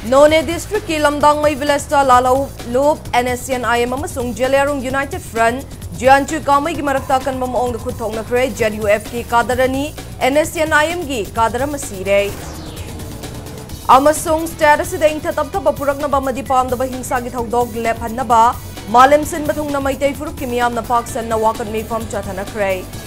None District ki Lamdang Mai Village ta Lalau Loop NSCNIM amasung Jelerung United Front Jianchu Kamai ki marakta kan mamong da khuthong na kre JUF ki kadarani NSCNIM gi kadara masire amasung status da ingtha tabthaba purakna ba madi pamda ba hingsa gi thodog lephanna ba Malem sin bathung na maitai furuk ki miyam na paksan na wakan mifam chathana kre